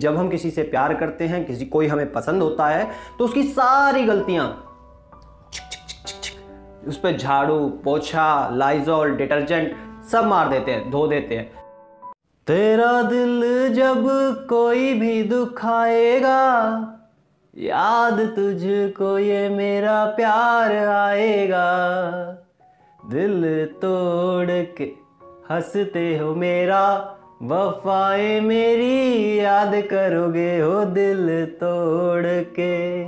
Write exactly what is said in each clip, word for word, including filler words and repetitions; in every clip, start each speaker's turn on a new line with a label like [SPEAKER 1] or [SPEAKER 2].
[SPEAKER 1] जब हम किसी से प्यार करते हैं, किसी कोई हमें पसंद होता है, तो उसकी सारी गलतियां उस पर झाड़ू, पोछा, लाइजॉल, डिटर्जेंट सब मार देते हैं, धो देते हैं। तेरा दिल जब कोई भी दुखाएगा, याद तुझको ये मेरा प्यार आएगा। दिल तोड़ के हंसते हो मेरा, वफाएं मेरी याद करोगे हो दिल तोड़ के।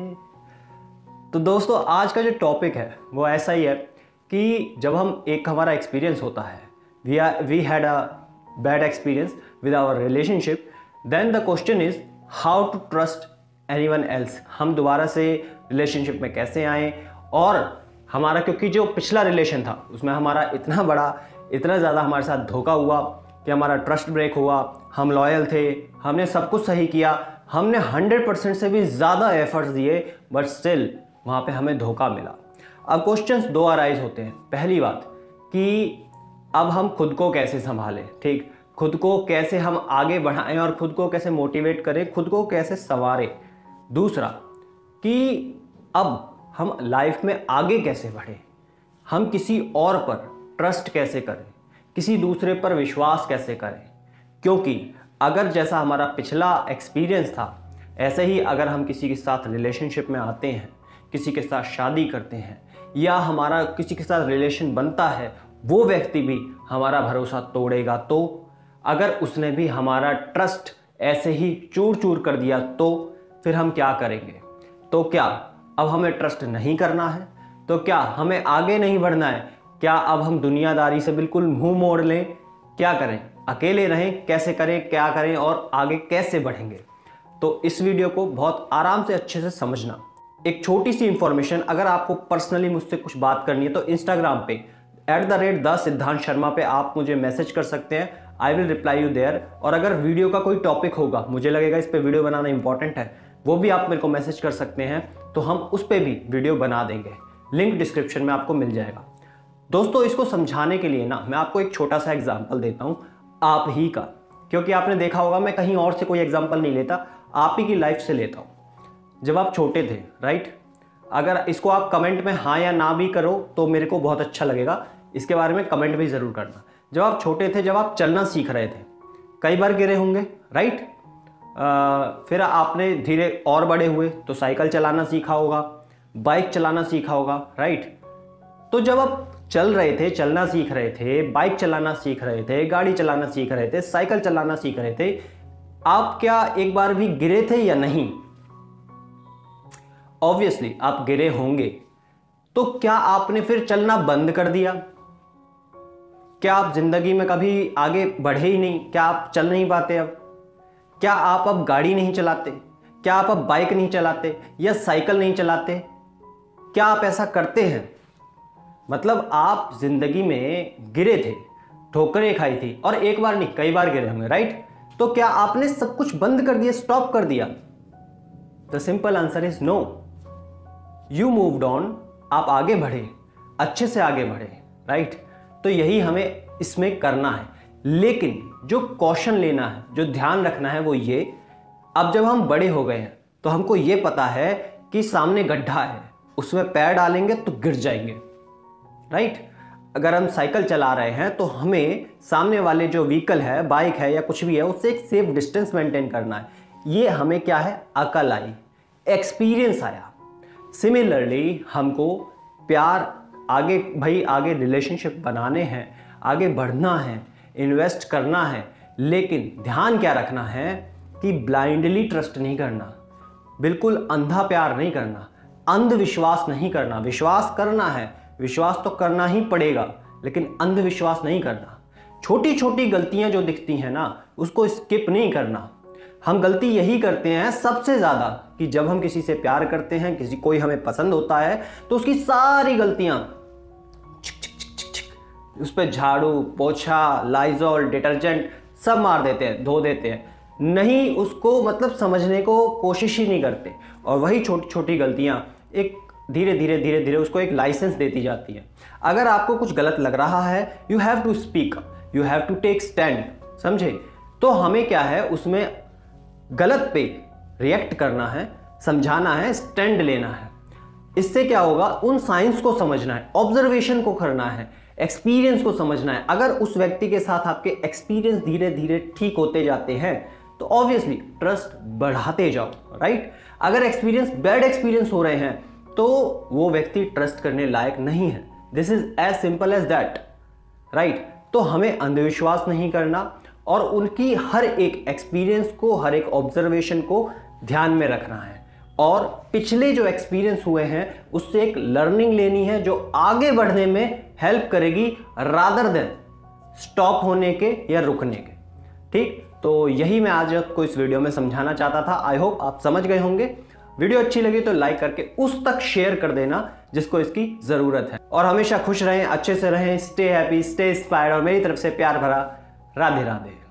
[SPEAKER 1] तो दोस्तों आज का जो टॉपिक है वो ऐसा ही है कि जब हम एक हमारा एक्सपीरियंस होता है, we are we had a bad experience with our relationship, then the question is how to trust anyone else. हम दोबारा से रिलेशनशिप में कैसे आए, और हमारा क्योंकि जो पिछला रिलेशन था उसमें हमारा इतना बड़ा इतना ज़्यादा हमारे साथ धोखा हुआ कि हमारा ट्रस्ट ब्रेक हुआ। हम लॉयल थे, हमने सब कुछ सही किया, हमने हंड्रेड परसेंट से भी ज़्यादा एफर्ट्स दिए, बट स्टिल वहाँ पे हमें धोखा मिला। अब क्वेश्चंस दो अराइज होते हैं। पहली बात कि अब हम खुद को कैसे संभालें, ठीक, खुद को कैसे हम आगे बढ़ाएं और खुद को कैसे मोटिवेट करें, खुद को कैसे संवारें। दूसरा कि अब हम लाइफ में आगे कैसे बढ़ें, हम किसी और पर ट्रस्ट कैसे करें, किसी दूसरे पर विश्वास कैसे करें। क्योंकि अगर जैसा हमारा पिछला एक्सपीरियंस था, ऐसे ही अगर हम किसी के साथ रिलेशनशिप में आते हैं, किसी के साथ शादी करते हैं, या हमारा किसी के साथ रिलेशन बनता है, वो व्यक्ति भी हमारा भरोसा तोड़ेगा, तो अगर उसने भी हमारा ट्रस्ट ऐसे ही चूर चूर कर दिया, तो फिर हम क्या करेंगे। तो क्या अब हमें ट्रस्ट नहीं करना है? तो क्या हमें आगे नहीं बढ़ना है? क्या अब हम दुनियादारी से बिल्कुल मुंह मोड़ लें? क्या करें? अकेले रहें? कैसे करें, क्या करें और आगे कैसे बढ़ेंगे? तो इस वीडियो को बहुत आराम से अच्छे से समझना। एक छोटी सी इंफॉर्मेशन, अगर आपको पर्सनली मुझसे कुछ बात करनी है तो इंस्टाग्राम पे एट द रेट द सिद्धांत शर्मा पे आप मुझे मैसेज कर सकते हैं। I will reply you there. और अगर वीडियो का कोई टॉपिक होगा, मुझे लगेगा इस पे वीडियो बनाना इंपॉर्टेंट है, वो भी आप मेरे को मैसेज कर सकते हैं, तो हम उस पर भी वीडियो बना देंगे। लिंक डिस्क्रिप्शन में आपको मिल जाएगा। दोस्तों इसको समझाने के लिए ना मैं आपको एक छोटा सा एग्जाम्पल देता हूँ आप ही का, क्योंकि आपने देखा होगा मैं कहीं और से कोई एग्जाम्पल नहीं लेता, आप ही की लाइफ से लेता हूँ। जब आप छोटे थे, राइट, अगर इसको आप कमेंट में हाँ या ना भी करो तो मेरे को बहुत अच्छा लगेगा, इसके बारे में कमेंट भी ज़रूर करना। जब आप छोटे थे, जब आप चलना सीख रहे थे, कई बार गिरे होंगे, राइट, फिर आपने धीरे और बड़े हुए तो साइकिल चलाना सीखा होगा, बाइक चलाना सीखा होगा, राइट। तो जब आप चल रहे थे, चलना सीख रहे थे, बाइक चलाना सीख रहे थे, गाड़ी चलाना सीख रहे थे, साइकिल चलाना सीख रहे थे, आप क्या एक बार भी गिरे थे या नहीं? ऑब्वियसली आप गिरे होंगे। तो क्या आपने फिर चलना बंद कर दिया? क्या आप जिंदगी में कभी आगे बढ़े ही नहीं? क्या आप चल नहीं पाते? अब क्या आप अब गाड़ी नहीं चलाते? क्या आप अब बाइक नहीं चलाते या साइकिल नहीं चलाते? क्या आप ऐसा करते हैं? मतलब आप जिंदगी में गिरे थे, ठोकरें खाई थी, और एक बार नहीं कई बार गिरे होंगे, राइट। तो क्या आपने सब कुछ बंद कर दिया, स्टॉप कर दिया? The simple answer is no. You moved on, आप आगे बढ़े, अच्छे से आगे बढ़े, राइट। तो यही हमें इसमें करना है। लेकिन जो कॉशन लेना है, जो ध्यान रखना है वो ये, अब जब हम बड़े हो गए हैं तो हमको ये पता है कि सामने गड्ढा है, उसमें पैर डालेंगे तो गिर जाएंगे, राइट। अगर हम साइकिल चला रहे हैं तो हमें सामने वाले जो व्हीकल है, बाइक है या कुछ भी है, उससे एक सेफ डिस्टेंस मेंटेन करना है। ये हमें क्या है, अकल आई, एक्सपीरियंस आया। सिमिलरली हमको प्यार, आगे भाई आगे रिलेशनशिप बनाने हैं, आगे बढ़ना है, इन्वेस्ट करना है, लेकिन ध्यान क्या रखना है कि ब्लाइंडली ट्रस्ट नहीं करना, बिल्कुल अंधा प्यार नहीं करना, अंधविश्वास नहीं करना। विश्वास करना है, विश्वास तो करना ही पड़ेगा, लेकिन अंधविश्वास नहीं करना। छोटी छोटी गलतियां जो दिखती हैं ना, उसको स्किप नहीं करना। हम गलती यही करते हैं सबसे ज़्यादा कि जब हम किसी से प्यार करते हैं, किसी कोई हमें पसंद होता है, तो उसकी सारी गलतियां उस पर झाड़ू, पोछा, लाइजॉल, डिटर्जेंट सब मार देते हैं, धो देते हैं, नहीं उसको मतलब समझने को कोशिश ही नहीं करते। और वही छोटी छोटी गलतियां एक धीरे धीरे धीरे धीरे उसको एक लाइसेंस देती जाती है। अगर आपको कुछ गलत लग रहा है, you have to speak, you have to take stand, समझे। तो हमें क्या है, उसमें गलत पे रिएक्ट करना है, समझाना है, स्टैंड लेना है। इससे क्या होगा, उन साइंस को समझना है, ऑब्जर्वेशन को करना है, एक्सपीरियंस को समझना है। अगर उस व्यक्ति के साथ आपके एक्सपीरियंस धीरे धीरे ठीक होते जाते हैं तो ऑब्वियसली ट्रस्ट बढ़ाते जाओ, राइट। अगर एक्सपीरियंस बैड एक्सपीरियंस हो रहे हैं तो वो व्यक्ति ट्रस्ट करने लायक नहीं है। This is as simple as that, right. तो हमें अंधविश्वास नहीं करना और उनकी हर एक एक्सपीरियंस को, हर एक ऑब्जर्वेशन को ध्यान में रखना है और पिछले जो एक्सपीरियंस हुए हैं उससे एक लर्निंग लेनी है जो आगे बढ़ने में हेल्प करेगी, रादर देन स्टॉप होने के या रुकने के। ठीक, तो यही मैं आज आपको इस वीडियो में समझाना चाहता था। आई होप आप समझ गए होंगे। वीडियो अच्छी लगी तो लाइक करके उस तक शेयर कर देना जिसको इसकी जरूरत है। और हमेशा खुश रहें, अच्छे से रहें, स्टे हैप्पी, स्टे इंस्पायर्ड और मेरी तरफ से प्यार भरा राधे राधे।